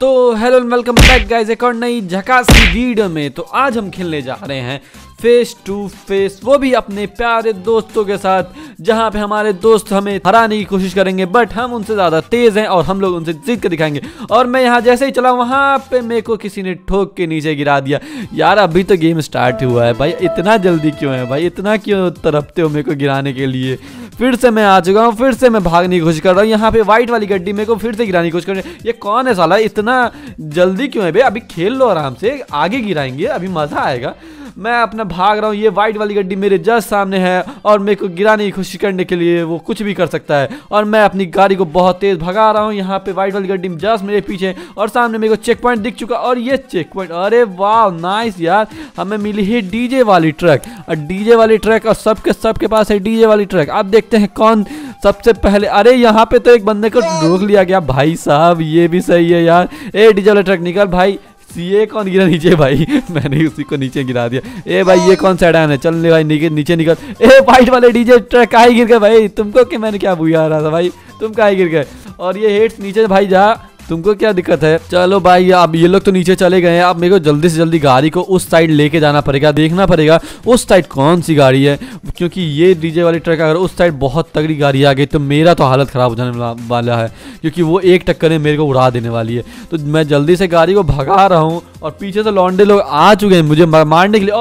तो hello and welcome back guys एक और नई झकास की वीडियो में। तो आज हम खेलने जा रहे हैं फेस टू फेस, वो भी अपने प्यारे दोस्तों के साथ, जहां पे हमारे दोस्त हमें हराने की कोशिश करेंगे बट हम उनसे ज़्यादा तेज़ हैं और हम लोग उनसे जीत कर दिखाएंगे। और मैं यहाँ जैसे ही चला वहाँ पे मेरे को किसी ने ठोक के नीचे गिरा दिया। यार अभी तो गेम स्टार्ट हुआ है भाई, इतना जल्दी क्यों है भाई, इतना क्यों तरपते हो मेरे को गिराने के लिए। फिर से मैं आ चुका हूँ, फिर से मैं भागने की कोशिश कर रहा हूँ। यहाँ पे व्हाइट वाली गड्डी मेरे को फिर से गिराने की कोशिश कर रही है। ये कौन है साला, इतना जल्दी क्यों है बे? अभी खेल लो आराम से, आगे गिराएंगे, अभी मज़ा आएगा। मैं अपना भाग रहा हूँ, ये व्हाइट वाली गड्डी मेरे जस्ट सामने है और मेरे को गिराने की कोशिश करने के लिए वो कुछ भी कर सकता है। और मैं अपनी गाड़ी को बहुत तेज भगा रहा हूँ। यहाँ पे व्हाइट वाली गड्डी जस्ट मेरे पीछे और सामने मेरे को चेक पॉइंट दिख चुका। और ये चेक पॉइंट, अरे वाह नाइस यार, हमें मिली है डीजे वाली ट्रक। और डीजे वाली ट्रक और सबके पास है डीजे वाली ट्रक। अब देखते हैं कौन सबसे पहले। अरे यहाँ पे तो एक बंदे को रोक लिया गया भाई साहब, ये भी सही है यार। ए डीजे वाला ट्रक निकल भाई। ये कौन गिरा नीचे भाई? मैंने उसी को नीचे गिरा दिया। ए भाई ये कौन सा है? चल ले भाई नीचे निकल। ए वाइट वाले डीजे ट्रक काहे गिर गए भाई? तुमको कि मैंने क्या बुआ रहा था भाई, तुम काहे गिर गए? और ये हेड्स नीचे भाई जा, तुमको क्या दिक्कत है? चलो भाई अब ये लोग तो नीचे चले गए हैं। अब मेरे को जल्दी से जल्दी गाड़ी को उस साइड लेके जाना पड़ेगा, देखना पड़ेगा उस साइड कौन सी गाड़ी है, क्योंकि ये डीजे वाली ट्रक अगर उस साइड बहुत तगड़ी गाड़ी आ गई तो मेरा तो हालत ख़राब हो जाने वाला है, क्योंकि वो एक टक्कर में मेरे को उड़ा देने वाली है। तो मैं जल्दी से गाड़ी को भगा रहा हूँ और पीछे से लौंडे लोग आ चुके हैं मुझे मारने के लिए।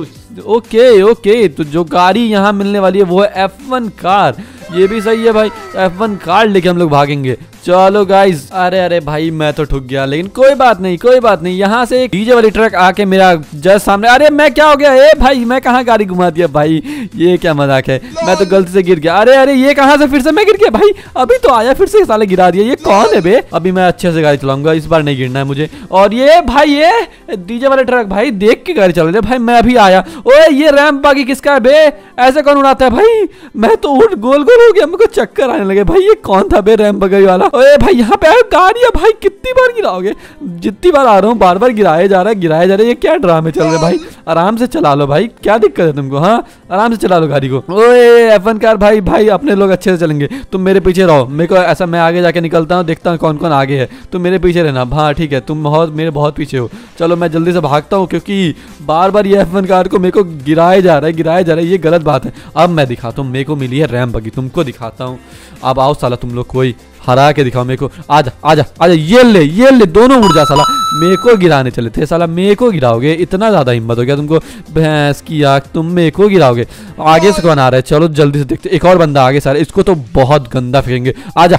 ओह ओके, तो जो गाड़ी यहाँ मिलने वाली है वो है F1 कार। ये भी सही है भाई, F1 कार लेके हम लोग भागेंगे। चलो गाइज, अरे भाई मैं तो ठुक गया, लेकिन कोई बात नहीं। यहाँ से एक डीजे वाली ट्रक आके मेरा जस्ट सामने। अरे मैं क्या हो गया? ए भाई मैं कहाँ गाड़ी घुमा दिया भाई, ये क्या मजाक है? मैं तो गलती से गिर गया। अरे ये कहाँ से फिर से मैं गिर गया भाई? अभी तो आया फिर से साले गिरा दिया। ये कौन है बे? अभी मैं अच्छे से गाड़ी चलाऊंगा, इस बार नहीं गिरना है मुझे। और ये भाई ये डीजे वाले ट्रक भाई देख के गाड़ी चला रहे भाई। मैं अभी आया। ओए ये रैंप बागी किसका है बे? ऐसे कौन उड़ाता है भाई? मैं तो उठ गोल हो गया, मेरे को चक्कर आने लगे भाई। ये कौन था बे रैंप बागी वाला? ओए भाई यहाँ पे गाड़ियाँ भाई, कितनी बार गिराओगे? जितनी बार आ रहा हूँ बार गिराया जा रहा है। ये क्या ड्रामे चल रहे भाई? आराम से चला लो भाई, क्या दिक्कत है तुमको? हाँ आराम से चला लो गाड़ी को। ओए F1 कार भाई अपने लोग अच्छे से चलेंगे, तुम मेरे पीछे रहो। मेरे को ऐसा, मैं आगे जाके निकलता हूँ, देखता हूँ कौन कौन आगे है, तुम मेरे पीछे रहना। हाँ ठीक है, तुम मेरे बहुत पीछे हो। चलो मैं जल्दी से भागता हूँ, क्योंकि बार ये F1 कार को मेरे को गिराया जा रहा है, ये गलत बात है। अब मैं दिखाता हूँ, मेरे को मिली है रैंप बगी, तुमको दिखाता हूँ। अब आओ साला, तुम लोग कोई हरा के दिखाओ मेरे को। आजा ये ले दोनों उड़ जा साला। मेरे को गिराने चले थे साला, मेरे को गिराओगे? इतना ज्यादा हिम्मत हो गया तुमको? भैंस की आँख, तुम मेरे को गिराओगे? आगे से कौन आ रहा है? चलो जल्दी से देखते। एक और बंदा आगे सारे, इसको तो बहुत गंदा फेंकेंगे।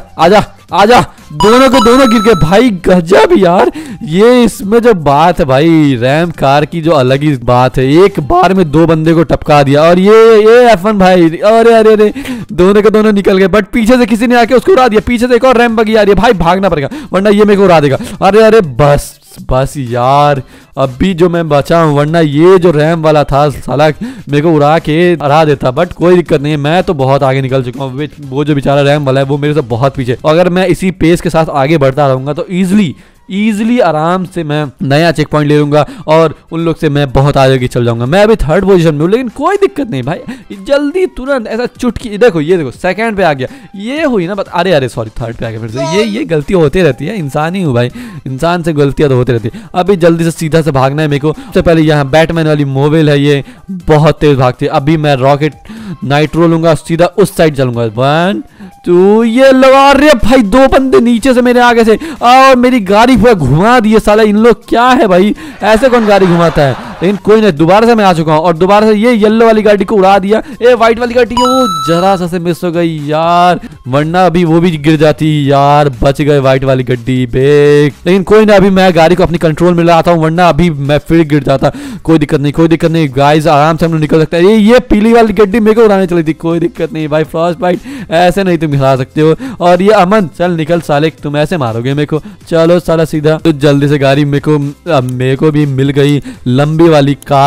आजा दोनों गिर गए भाई। गजब यार, ये इसमें जो बात है भाई रैंप कार की, जो अलग ही बात है। एक बार में दो बंदे को टपका दिया। और ये F1 भाई, अरे दोनों के दोनों निकल गए, बट पीछे से किसी ने आके उसको उड़ा दिया। पीछे से एक और रैंप बगी आ रही है भाई, भागना पड़ेगा वरना ये मेरे को उड़ा देगा। अरे बस यार, अभी जो मैं बचा हूँ, वरना ये जो रैम वाला था साला मेरे को उड़ा के हरा देता। बट कोई दिक्कत नहीं है, मैं तो बहुत आगे निकल चुका हूँ। वो जो बेचारा रैम वाला है वो मेरे से बहुत पीछे। अगर मैं इसी पेस के साथ आगे बढ़ता रहूंगा तो ईजिली आराम से मैं नया चेक पॉइंट ले लूंगा और उन लोग से मैं बहुत आगे चल जाऊंगा। मैं अभी 3rd पोजीशन में हूँ, लेकिन कोई दिक्कत नहीं भाई, जल्दी तुरंत ऐसा चुटकी। ये देखो 2nd पे आ गया। ये हुई ना बात। अरे सॉरी 3rd पे आ गया फिर से। ये गलती होती रहती है, इंसान ही हूँ भाई, इंसान से गलतियां तो होती रहती है। अभी जल्दी से सीधा से भागना है मेरे को। सबसे पहले यहाँ बैटमैन वाली मोबाइल है, ये बहुत तेज भागती है। अभी मैं रॉकेट नाइट्रो लूंगा, सीधा उस साइड चलूंगा। 1 2 ये लगा रहे भाई, 2 बंदे नीचे से मेरे आगे से और मेरी गाड़ी पूरा घुमा दिए साला। इन लोग क्या है भाई, ऐसे कौन गाड़ी घुमाता है? लेकिन कोई नहीं, दोबारा से मैं आ चुका हूँ और दोबारा से ये येलो वाली गाड़ी को उड़ा दिया। व्हाइट वाली गाड़ी वो जरा सा से मिस हो गई यार, वरना अभी वो भी गिर जाती यार। बच गए व्हाइट वाली गड्डी बेग, लेकिन कोई ना, अभी मैं गाड़ी को अपनी कंट्रोल में लाता हूँ, वरना अभी मैं फिर गिर जाता। कोई दिक्कत नहीं गाइस, आराम से हम लोग निकल सकते हैं। ये पीली वाली गड्डी मेरे को उड़ाने चली थी, कोई दिक्कत नहीं भाई। फ्रॉस्ट बाइट ऐसे नहीं तुम हिला सकते हो। और ये अमन, चल निकल साले, तुम ऐसे मारोगे मेरे को? चलो साला सीधा। तो जल्दी से गाड़ी मेरे को भी मिल गई, लंबी वाली कार।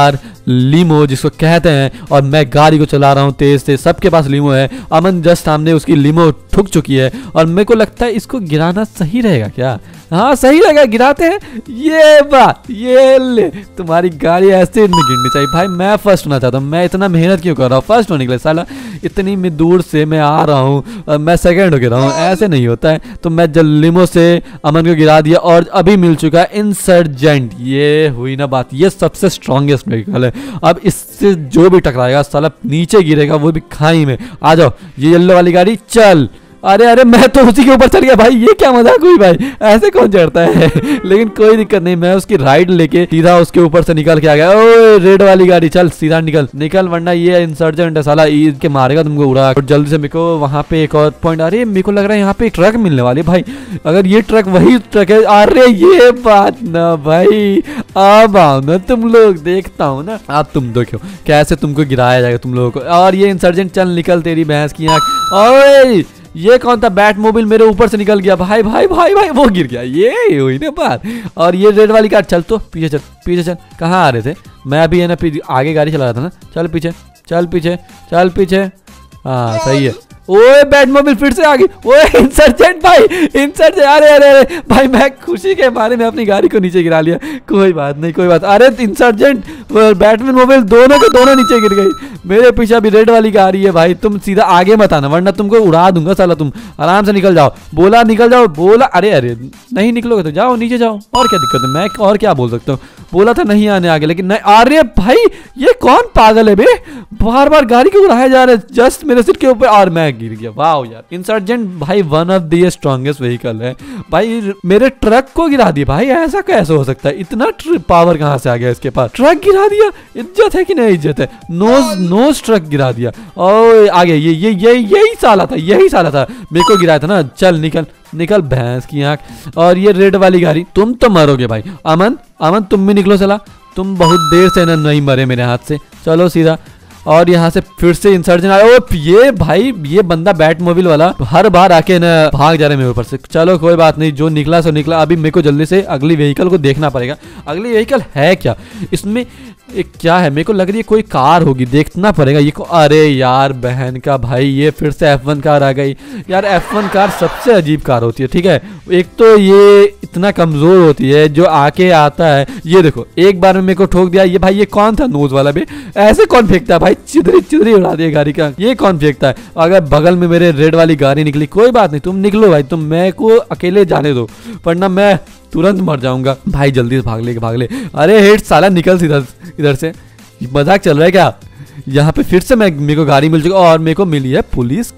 लीमो जिसको कहते हैं, और मैं गाड़ी को चला रहा हूँ तेज से। सबके पास लीमो है। अमन जस्ट सामने उसकी लीमो ठुक चुकी है और मेरे को लगता है इसको गिराना सही रहेगा क्या? हाँ सही रहेगा, गिराते हैं। ये बात, ये ले, तुम्हारी गाड़ी ऐसे नहीं गिरनी चाहिए भाई। मैं फर्स्ट होना चाहता हूँ। मैं इतना मेहनत क्यों कर रहा हूँ फर्स्ट होने के लिए? साला इतनी दूर से मैं आ रहा हूँ और मैं सेकंड हो गिरा हूँ, ऐसे नहीं होता है। तो मैं लीमो से अमन को गिरा दिया और अभी मिल चुका है इंसर्जेंट। ये हुई ना बात, ये सबसे स्ट्रॉन्गेस्ट व्हीकल है। अब इससे जो भी टकराएगा साला नीचे गिरेगा, वो भी खाई में। आ जाओ, ये येलो वाली गाड़ी चल। अरे अरे मैं तो उसी के ऊपर चढ़ गया भाई, ये क्या मजाक हुई भाई, ऐसे कौन चढ़ता है? लेकिन कोई दिक्कत नहीं, मैं उसकी राइड लेके सीधा उसके ऊपर से निकल के आ गया। ओए रेड वाली गाड़ी चल, सीधा निकल निकल, वरना ये इंसर्जेंट है साला, ईद के मारेगा तुमको उड़ा। और जल्दी से मेरे को वहाँ पे एक और पॉइंट, अरे मेरे को लग रहा है यहाँ पे एक ट्रक मिलने वाली भाई। अगर ये ट्रक वही ट्रक है, अरे ये बात ना भाई, अब आओ ना तुम लोग, देखता हूँ ना अब तुम देखो कैसे तुमको गिराया जाएगा तुम लोगों को। और ये इंसर्जेंट चल निकल, तेरी भैंस की आँख। ओए ये कौन था? बैट मोबाइल मेरे ऊपर से निकल गया भाई भाई भाई भाई, वो गिर गया। ये हुई ना बात। और ये रेड वाली कार, चल तो पीछे चल, पीछे चल। कहाँ आ रहे थे? मैं अभी है ना आगे गाड़ी चला रहा था ना। चल पीछे, चल पीछे, चल पीछे। हाँ सही है। ओए बैट मोबाइल फिर से आ गई। ओए इंसर्जेंट भाई, इंसर्जेंट। अरे अरे अरे भाई, मैं खुशी के मारे में अपनी गाड़ी को नीचे गिरा लिया। कोई बात नहीं, कोई बात। अरे इंसर्जेंट बैटमैन मोबाइल दोनों के दोनों नीचे गिर गई। मेरे पीछे अभी रेड वाली गाड़ी है भाई। तुम सीधा आगे मत आना वरना तुमको उड़ा दूंगा साला। तुम आराम से निकल जाओ। बोला निकल जाओ, बोला। अरे अरे नहीं निकलोगे तो जाओ नीचे जाओ, और क्या दिक्कत है? मैं और क्या बोल सकता हूँ? बोला था नहीं आने आगे, लेकिन नहीं। अरे भाई ये कौन पागल है बे, बार बार गाड़ी क्यों उड़ाया जा रहा है जस्ट मेरे सिर के ऊपर, और मैं गिर गया। वाह यार, इंसर्जेंट भाई one of the strongest vehicle है भाई। मेरे ट्रक को गिरा दिया भाई, ऐसा कैसे हो सकता है? इतना पावर कहाँ से आ गया इसके पास? ट्रक गिरा दिया, इज्जत है कि नहीं इज्जत है? नोज ट्रक गिरा दिया। और आगे यही साला था, यही साला था, मेरे को गिराया था ना। चल निकल निकल भैंस की आंख। और ये रेड वाली गाड़ी, तुम तो मरोगे भाई। अमन अमन तुम भी निकलो चला, तुम बहुत देर से ना नहीं मरे मेरे हाथ से। चलो सीधा। और यहाँ से फिर से इंसर्जेंट आया। ओ ये भाई, ये बंदा बैट मोबाइल वाला हर बार आके ना भाग जा रहे हैं मेरे ऊपर से। चलो कोई बात नहीं, जो निकला सो निकला। अभी मेरे को जल्दी से अगली व्हीकल को देखना पड़ेगा। अगली व्हीकल है क्या इसमें? एक क्या है? मेरे को लग रही है कोई कार होगी, देखना पड़ेगा ये अरे यार बहन का भाई, ये फिर से F1 कार आ गई यार। F1 कार सबसे अजीब कार होती है, ठीक है? एक तो ये इतना कमजोर होती है, जो आके आता है ये देखो एक बार में मेरे को ठोक दिया। ये भाई ये कौन था नोज वाला बे? ऐसे कौन फेंकता है भाई? चिदरी चिदरी उड़ा दिया गाड़ी का। ये कौन फेंकता है? अगर बगल में मेरे रेड वाली गाड़ी निकली, कोई बात नहीं, तुम निकलो भाई, तुम मैं को अकेले जाने दो, वरना मैं तुरंत मर जाऊंगा भाई। जल्दी से भाग ले। अरे हेड साला निकल सीधा इधर से, मजाक चल रहा है क्या? यहाँ पे फिर से मेरे को गाड़ी मिल चुकी और मेरे को मिली है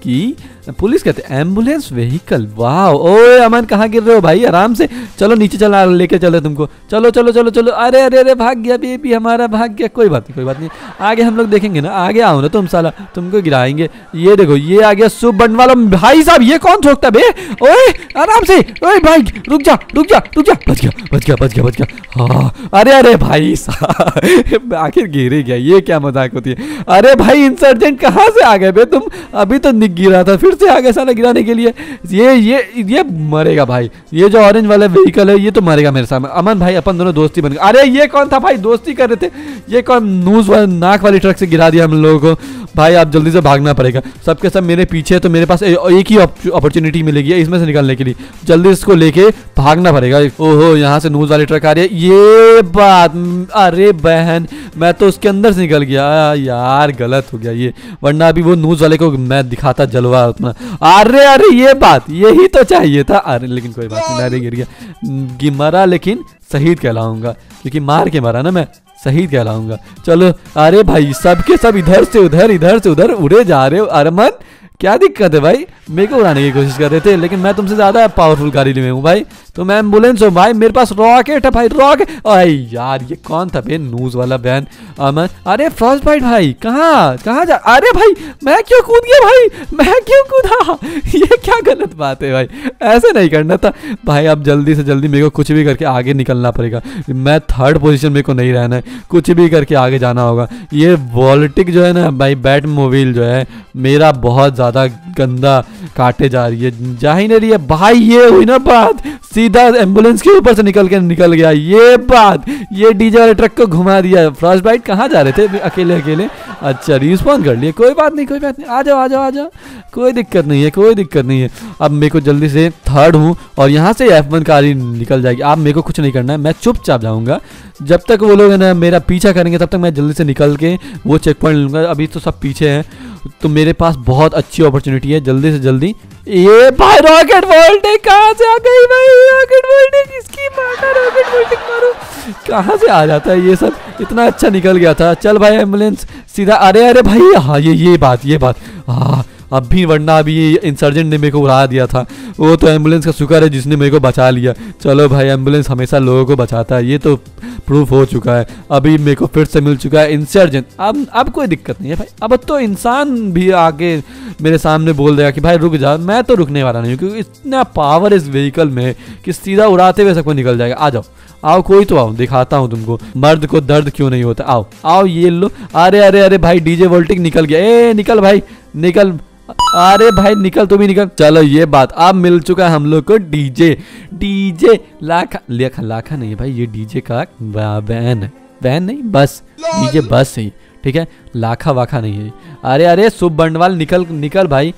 पुलिस कहते हैं एम्बुलेंस व्हीकल। वाह। ओए अमन कहाँ गिर रहे हो भाई? आराम से चलो, नीचे चला लेके चले तुमको। चलो चलो चलो चलो। अरे अरे अरे भाग गया बेबी हमारा, भाग गया। कोई बात नहीं, आगे हम लोग देखेंगे ना। आगे आओ ना तुम साला, तुमको गिराएंगे। ये देखो ये आ गया शुभ बंड वाला भाई साहब। ये कौन ठोकता बे? ओए आराम से। ओए भाई रुक जा। बच गया। हाँ अरे अरे भाई साहब आखिर गिर ही गया। ये क्या मजाक होती है? अरे भाई इंसर्जेंट कहाँ से आ गए बे तुम? अभी तो गिरा था, फिर से आ गए साला गिराने के लिए। ये मरेगा भाई। ये जो ऑरेंज वाला व्हीकल है ये तो मरेगा मेरे सामने। अमन भाई अपन दोनों दोस्ती बन गए। अरे ये कौन था भाई? दोस्ती कर रहे थे। ये कौन नाक वाली ट्रक से गिरा दिया हम लोगों को भाई। आप जल्दी से भागना पड़ेगा। सबके सब मेरे पीछे, तो मेरे पास एक ही अपॉर्चुनिटी मिलेगी इसमें से निकलने के लिए। जल्दी इसको लेके भागना पड़ेगा। ओहो यहाँ से नूज वाली ट्रक आ रही है। ये बात, अरे बहन मैं तो उसके अंदर से निकल गया यार, गलत हो गया ये, वरना अभी वो नूज वाले को मैं दिखाता जलवा अपना। अरे अरे ये बात, यही तो चाहिए था। अरे लेकिन कोई बात नहीं, मैं गिर गया। मरा लेकिन शहीद कहलाऊंगा, क्योंकि मार के मरा ना मैं, शहीद कहलाऊंगा। चलो अरे भाई सबके सब इधर से उधर उड़े जा रहे हो। अरमान क्या दिक्कत है भाई? मेरे को उड़ाने की कोशिश कर रहे थे, लेकिन मैं तुमसे ज्यादा पावरफुल गाड़ी में हूँ भाई। तो मैं एम्बुलेंस हूँ भाई, मेरे पास रॉकेट है भाई, रॉकेट। अरे यार ये कौन था बे? नूज वाला बैन अमन। अरे फ्रॉस्ट बाइट भाई कहाँ जा? अरे भाई मैं क्यों कूद गया भाई? मैं क्यों कूदा? ये क्या गलत बात है भाई, ऐसे नहीं करना था भाई। अब जल्दी से जल्दी मेरे को कुछ भी करके आगे निकलना पड़ेगा। मैं थर्ड पोजीशन मेरे को नहीं रहना है, कुछ भी करके आगे जाना होगा। ये वॉल्टिक जो है ना भाई, बैट मोबाइल जो है मेरा बहुत ज्यादा गंदा काटे जा रही है, जा ही नहीं रही है भाई। ये हुई ना बात, सीधा एम्बुलेंस के ऊपर से निकल गया ये बात। ये डीजे वाले ट्रक को घुमा दिया। फ्रॉस्ट बाइट कहाँ जा रहे थे अकेले अकेले? अच्छा रिस्पॉन्ड कर लिए, कोई बात नहीं कोई बात नहीं, आ जाओ आ जाओ आ जाओ, कोई दिक्कत नहीं है कोई दिक्कत नहीं है। अब मेरे को जल्दी से थर्ड हूँ और यहाँ से F1 कार ही निकल जाएगी। अब मेरे को कुछ नहीं करना है, मैं चुपचाप जाऊँगा। जब तक वो लोग है ना मेरा पीछा करेंगे तब तक मैं जल्दी से निकल के वो चेक पॉइंट लूँगा। अभी तो सब पीछे हैं, तो मेरे पास बहुत अच्छी अपॉर्चुनिटी है जल्दी से जल्दी। ये भाई रॉकेट वोल्टेज कहाँ से आ गई भाई? रॉकेट वोल्टेज इसकी मां का रॉकेट वोल्टेज मारो, कहाँ से आ जाता है ये सब? इतना अच्छा निकल गया था। चल भाई एम्बुलेंस सीधा। अरे अरे भाई हाँ ये बात हाँ अभी, वरना अभी ये इंसर्जेंट ने मेरे को उड़ा दिया था। वो तो एम्बुलेंस का शुक्र है जिसने मेरे को बचा लिया। चलो भाई एम्बुलेंस हमेशा लोगों को बचाता है, ये तो प्रूफ हो चुका है। अभी मेरे को फिर से मिल चुका है इंसर्जेंट। अब कोई दिक्कत नहीं है भाई। अब तो इंसान भी आके मेरे सामने बोल देगा कि भाई रुक जा। मैं तो रुकने वाला नहीं हूँ क्योंकि इतना पावर इस व्हीकल में कि सीधा उड़ाते हुए सबको निकल जाएगा। आ जाओ आओ, कोई तो आओ, दिखाता हूँ तुमको मर्द को दर्द क्यों नहीं होता। आओ आओ ये लो। अरे अरे अरे भाई डीजे वोल्टिक निकल गया। ए निकल भाई निकल, अरे भाई निकल तुम भी निकल। चलो ये बात, अब मिल चुका है हम लोग को डीजे लाखा नहीं है भाई, ये डीजे का वैन है, वैन नहीं बस, डीजे बस है ठीक है, लाखा वाखा नहीं है। अरे अरे शुभ बंडवाल निकल भाई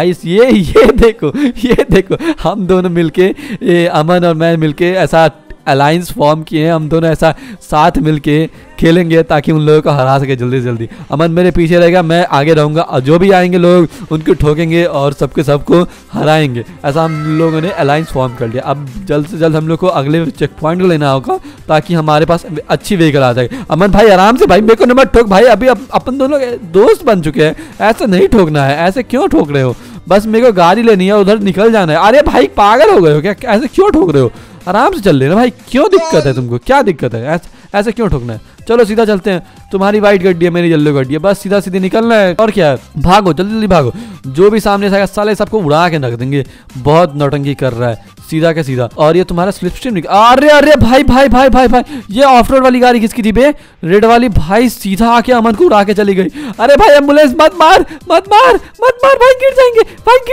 ये देखो हम दोनों मिलके अमन और मैं मिलके ऐसा अलायंस फॉर्म किए हैं। हम दोनों ऐसा साथ मिलके खेलेंगे ताकि उन लोगों को हरा सके जल्दी से जल्दी। अमन मेरे पीछे रहेगा, मैं आगे रहूँगा और जो भी आएंगे लोग उनको ठोकेंगे और सबको हराएंगे। ऐसा हम लोगों ने अलायंस फॉर्म कर लिया। अब जल्द से जल्द हम लोग को अगले चेक पॉइंट को लेना होगा ताकि हमारे पास अच्छी व्हीकल आ जाए। अमन भाई आराम से भाई, मेरे को नंबर ठोक भाई। अभी अपन दोनों दोस्त बन चुके हैं, ऐसे नहीं ठोकना है। ऐसे क्यों ठोक रहे हो? बस मेरे को गाड़ी लेनी है, उधर निकल जाना है। अरे भाई पागल हो गए हो क्या? ऐसे क्यों ठोक रहे हो? आराम से चल लेना भाई, क्यों दिक्कत है तुमको? क्या दिक्कत है? ऐसे क्यों ठोकना है? चलो सीधा चलते हैं। तुम्हारी वाइट गड्डी है, मेरी येलो गड्डी है, बस सीधा सीधे निकलना है और क्या है। भागो जल्दी जल्दी भागो, जो भी सामने से आएगा साले सबको उड़ा के रख देंगे। बहुत नौटंकी कर रहा है, सीधा के सीधा। और ये तुम्हारा स्लिप स्ट्रीम निकल। अरे अरे भाई ये ऑफ रोड वाली गाड़ी किसकी थी बे? रेड वाली भाई सीधा आके अमन को उड़ा के चली गई। अरे भाई एम्बुलेंस मत मार भाई, गिर जाएंगे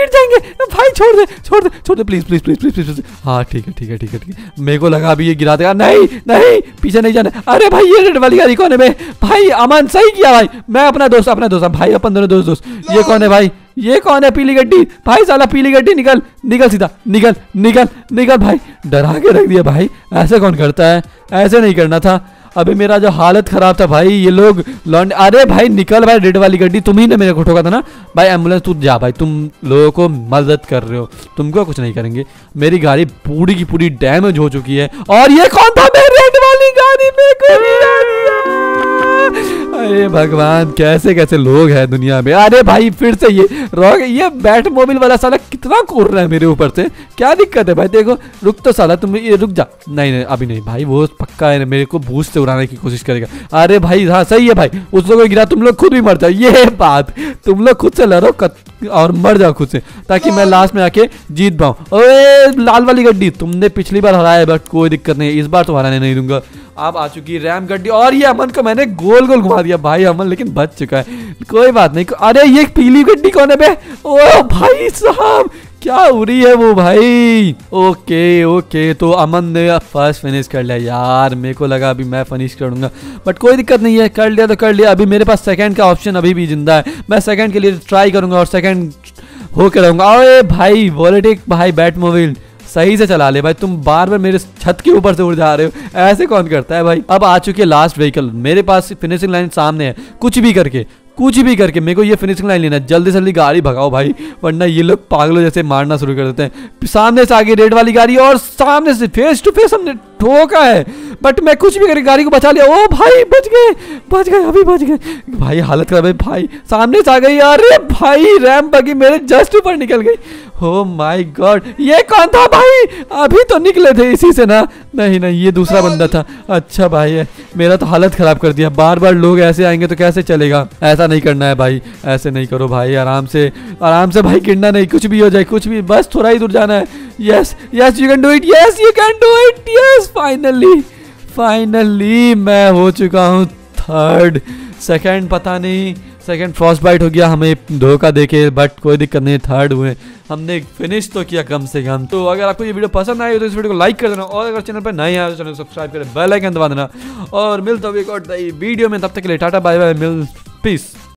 भाई, छोड़ दे प्लीज। हाँ ठीक है। मेरे को लगा अभी ये गिरा देगा। नहीं पीछे नहीं जाना। अरे भाई ये रेड वाली गाड़ी कौन है बे? भाई अमन सही किया भाई, मैं अपना दोस्त भाई, अपन दोनों दोस्त। ये कौन है भाई? ये कौन है? पीली गड्डी भाई, साला पीली गड्डी निकल सीधा निकल भाई, डरा के रख दिया भाई। ऐसे कौन करता है? ऐसे नहीं करना था। अभी मेरा जो हालत खराब था भाई, ये लोग लौंडे। अरे भाई निकल भाई, रेड वाली गड्डी तुम ही ने मेरे को ठोका था ना भाई। एम्बुलेंस तू जा भाई, तुम लोगों को मदद कर रहे हो, तुमको कुछ नहीं करेंगे। मेरी गाड़ी पूरी की पूरी डैमेज हो चुकी है। और ये कौन था? मैं रेड वाली गाड़ी में को गिरा दिया। अरे भगवान, कैसे लोग हैं दुनिया में। अरे भाई फिर से ये बैट मोबाइल वाला साला कितना कूद रहा है मेरे ऊपर से। क्या दिक्कत है भाई? देखो रुक तो साला, तुम ये रुक जा। नहीं अभी नहीं भाई, वो पक्का है मेरे को बूस्ट से उड़ाने की कोशिश करेगा। अरे भाई हाँ सही है भाई, उस लोगों को गिरा, तुम लोग खुद भी मर जाओ। ये बात, तुम लोग खुद से लड़ो और मर जाओ खुद से, ताकि मैं लास्ट में आके जीत पाऊँ। ओए लाल वाली गड्डी, तुमने पिछली बार हराया बट कोई दिक्कत नहीं, इस बार तो हराने नहीं दूंगा। अब आ चुकी रैम गड्डी और ये अमन को मैंने गोल घुमा दिया भाई। अमन लेकिन बच चुका है, कोई बात नहीं। अरे ये पीली गड्डी कौन है बे? ओ भाई साहब क्या उड़ी है वो भाई। ओके तो अमन ने फर्स्ट फिनिश कर लिया यार। मेरे को लगा अभी मैं फिनिश करूंगा बट कोई दिक्कत नहीं है, कर लिया तो कर लिया। अभी मेरे पास सेकंड का ऑप्शन अभी भी जिंदा है, मैं सेकंड के लिए ट्राई करूंगा और सेकंड होकर रहूंगा। अरे भाई वॉलेटिक भाई, बैट मोबाइल सही से चला ले भाई, तुम बार मेरे छत के ऊपर से उड़ जा रहे हो, ऐसे कौन करता है भाई। अब आ चुकी है लास्ट व्हीकल, मेरे पास फिनिशिंग लाइन सामने है। कुछ भी करके मेरे को ये फिनिशिंग लाइन लेना है। जल्दी से जल्दी गाड़ी भगाओ भाई, वरना ये लोग पागलों जैसे मारना शुरू कर देते हैं। सामने से आगे रेड वाली गाड़ी और सामने से फेस टू फेस हमने ठोका है, बट मैं कुछ भी करके गाड़ी को बचा लिया। ओ भाई बच गए अभी बच गए भाई। हालत खराब है भाई, सामने से आ गई। अरे भाई रैम बगी मेरे जस्ट ऊपर निकल गई। ओ माय गॉड, ये कौन था भाई? अभी तो निकले थे इसी से ना। नहीं ये दूसरा बंदा था। अच्छा भाई मेरा तो हालत खराब कर दिया। बार लोग ऐसे आएंगे तो कैसे चलेगा? ऐसा नहीं करना है भाई, ऐसे नहीं करो भाई। आराम से भाई, गिरना नहीं, कुछ भी हो जाए कुछ भी, बस थोड़ा ही दूर जाना है। Yes you can do it, yes finally मैं हो चुका हूँ थर्ड। सेकंड पता नहीं, सेकंड फ्रॉस्ट बाइट हो गया हमें धोखा देके, बट कोई दिक्कत नहीं, थर्ड हुए, हमने फिनिश तो किया कम से कम। तो अगर आपको ये वीडियो पसंद आई तो इस वीडियो को लाइक कर देना, और अगर चैनल पर नए आए तो चैनल को सब्सक्राइब करें, बेल आइकन दबा देना, और मिलता हूँ एक और नई वीडियो में। तब तक के लिए टाटा बाय बाय, मिल पीस।